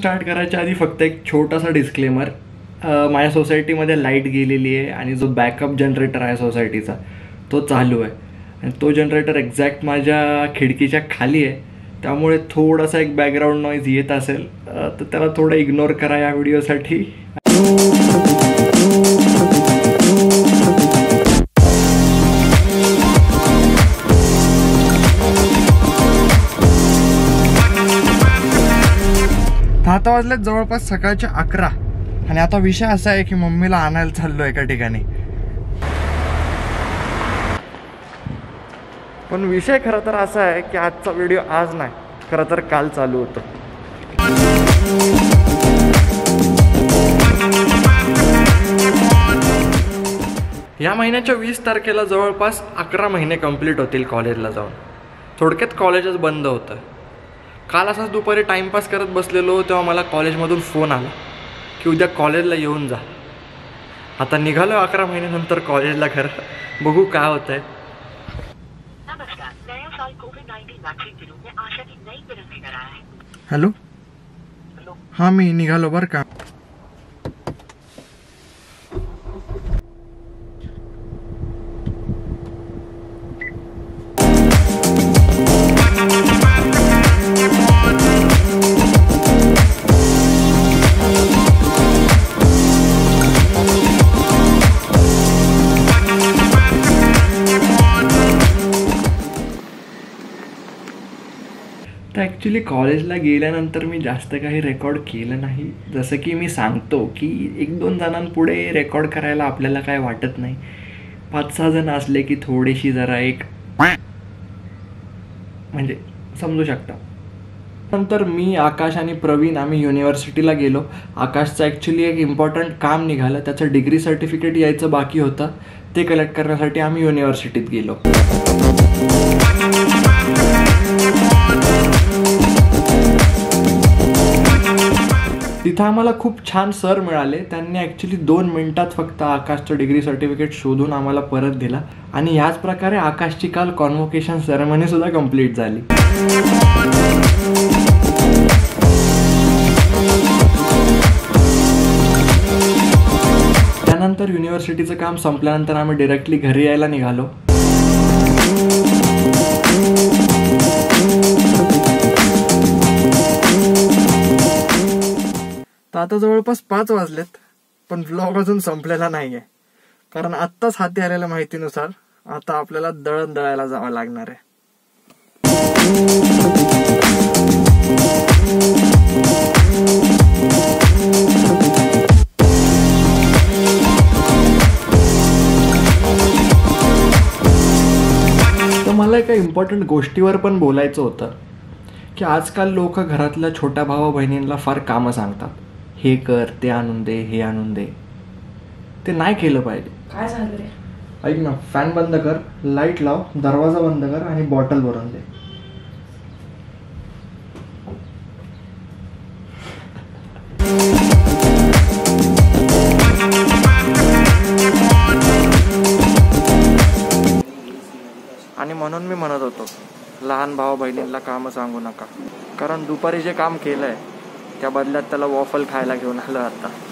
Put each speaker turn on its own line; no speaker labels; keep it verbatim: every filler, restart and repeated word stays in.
Start करायच्या आधी फक्त एक छोटासा डिस्क्लेमर. माझ्या सोसायटीमध्ये लाईट गेलेली आहे आणि जो बॅकअप जनरेटर आहे सोसायटीचा तो चालू आहे आणि तो जनरेटर एक्झॅक्ट माझ्या खिडकीच्या खाली आहे. त्यामुळे थोडासा एक बॅकग्राऊंड नॉईज येत असेल तर त्याला थोडं इग्नोर करा या व्हिडिओसाठी. आता वाजलेत जवळपास सकाळच्या अकरा आणि आता विषय असा आहे की मम्मीला आणायला चाललो एका ठिकाणी. पण विषय खरं तर असा आहे की आजचा व्हिडिओ आज नाही, खरं तर काल चालू होतं. या महिन्याच्या वीस तारखेला जवळपास अकरा महिने कंप्लीट होतील कॉलेजला जाऊन. थोडक्यात कॉलेजच बंद होतं. काल असंच दुपारी टाईमपास करत बसलेलो तेव्हा मला कॉलेजमधून फोन आला की उद्या कॉलेजला येऊन जा. आता निघालो अकरा महिन्यानंतर कॉलेजला. खरं बघू काय होतंय. हॅलो हां मी निघालो बरं का. तर ॲक्च्युली कॉलेजला गेल्यानंतर मी जास्त काही रेकॉर्ड केलं नाही. जसं की मी सांगतो की एक दोन जणांपुढे रेकॉर्ड करायला आपल्याला काय वाटत नाही. पाच सहा जण असले की थोडीशी जरा एक म्हणजे समजू शकता. नंतर मी आकाश आणि प्रवीण आम्ही युनिव्हर्सिटीला गेलो. आकाशचं ॲक्च्युली एक इम्पॉर्टंट काम निघालं. त्याचं डिग्री सर्टिफिकेट यायचं बाकी होतं. ते कलेक्ट करण्यासाठी आम्ही युनिव्हर्सिटीत गेलो. तिथं आम्हाला खूप छान सर मिळाले. त्यांनी ॲक्च्युली दोन मिनिटात फक्त आकाशचं डिग्री सर्टिफिकेट शोधून आम्हाला परत दिला आणि याच प्रकारे आकाशची काल कॉन्व्होकेशन सेरेमनी सुद्धा कंप्लीट झाली. त्यानंतर युनिव्हर्सिटीचं काम संपल्यानंतर आम्ही डायरेक्टली घरी यायला निघालो. तर आता जवळपास पाच वाजलेत पण व्लॉग अजून संपलेला नाही आहे. कारण आत्ताच हाती आलेल्या माहितीनुसार आता आपल्याला दळण दळायला जावं लागणार आहे. तर मला एका इम्पॉर्टंट गोष्टीवर पण बोलायचं होतं की आजकाल लोक घरातल्या छोट्या भावा बहिणींना फार कामं सांगतात. हे कर, ते आणून दे, हे आणून दे. ते नाही केलं पाहिजे.
काय झालं रे?
ऐक ना, फॅन बंद कर, लाईट लाव, दरवाजा बंद कर आणि बॉटल भरून दे. आणि म्हणून मी म्हणत होतो लहान भावा बहिणींना कामं सांगू नका. कारण दुपारी जे काम केलंय त्या बदल्यात त्याला वॉफल खायला घेऊन आलं आता.